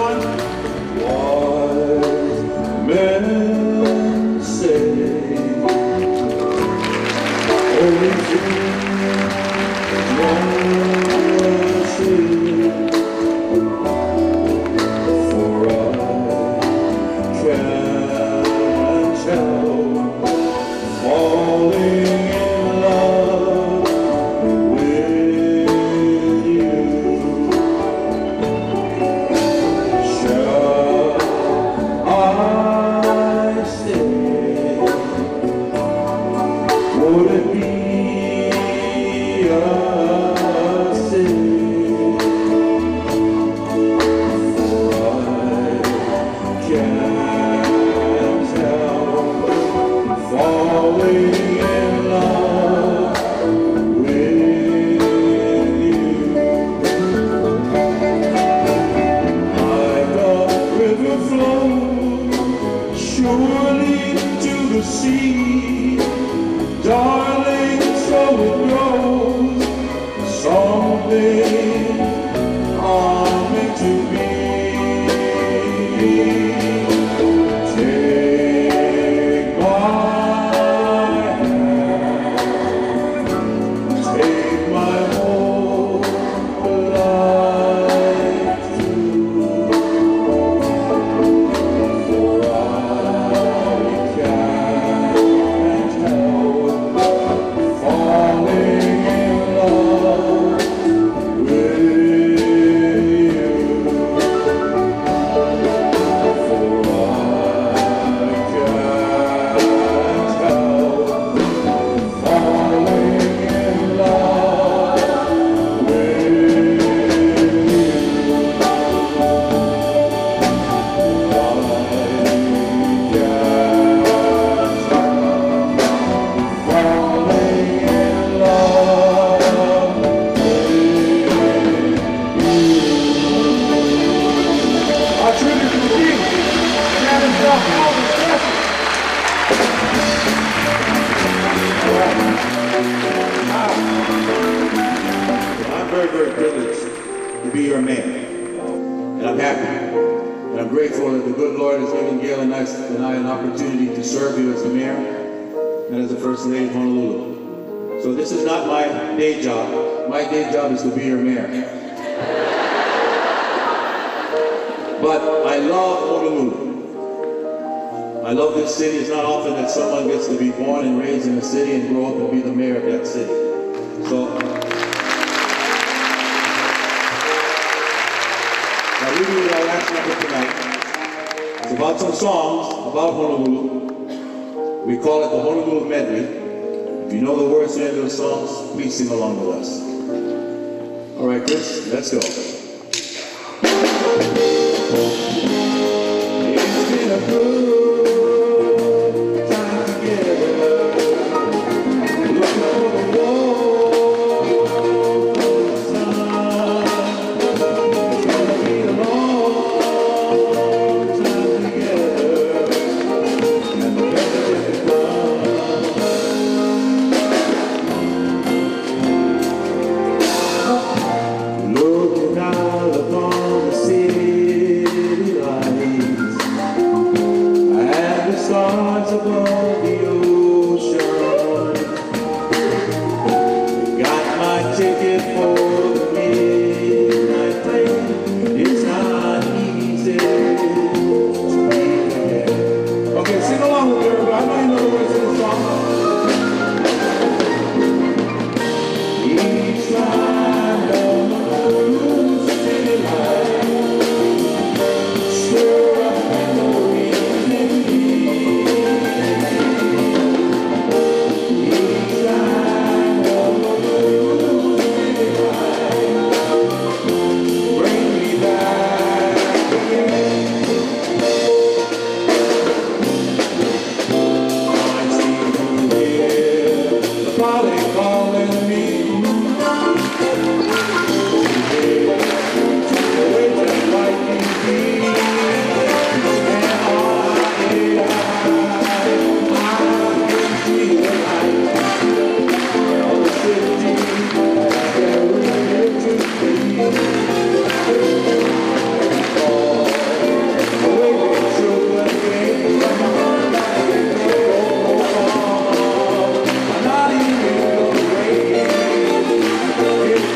everyone. Wise men say only fools once live, for I can't help falling in love with you. Shall I stay? Would it be a sin? For I can't help falling in love with you. Like a river flows surely to the sea, darling, so it goes. Someday I'm meant to be. Take my hand, take my whole life too, for I can't help falling in love with you. For I can't help falling in love with you. Our tribute to the king, man himself, Elvis Presley. I'm very, very privileged to be your man. And I'm happy. And I'm grateful that the good Lord has given Gail and I an opportunity to serve you as the mayor and as the First Lady of Honolulu. So this is not my day job. My day job is to be your mayor. But I love Honolulu. I love this city. It's not often that someone gets to be born and raised in a city and grow up and be the mayor of that city. So now leaving with our last number tonight. It's about some songs about Honolulu. We call it the Honolulu Medley. If you know the words to any of those songs, please sing along with us. All right, Chris, let's go. It's been a good time together, looking for the warm sun. It's gonna be a long time together, and the best is to come. Looking out upon the city lights and the stars above the ocean. Got my ticket for the midnight plane. It's not easy to be there. Okay, sing along with me, everybody. I know you know the words to the song. Each time on the Honolulu city light, stir up memories in me. Each time on the Honolulu city light.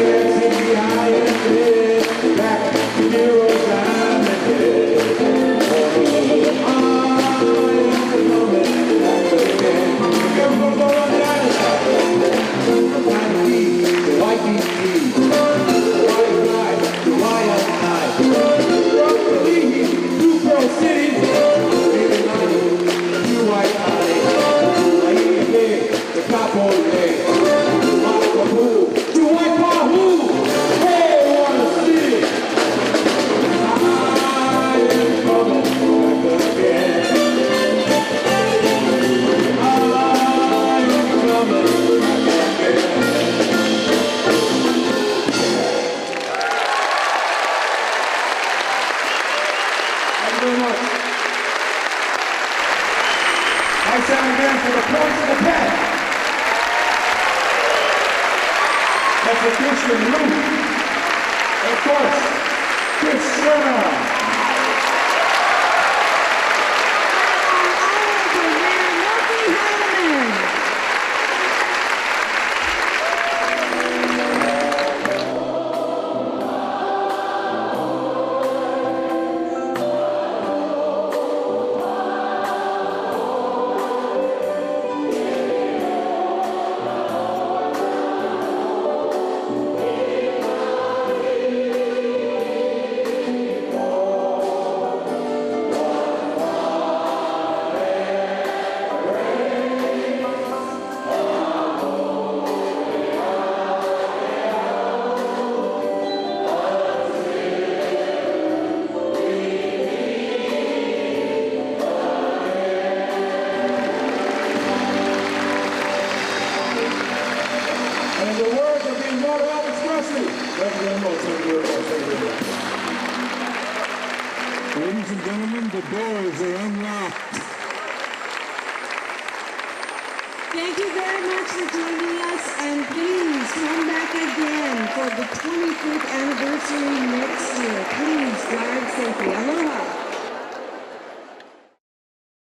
Ladies and gentlemen, the doors are unlocked. Thank you very much for joining us, and please come back again for the 25th anniversary next year. Please drive safely. Aloha.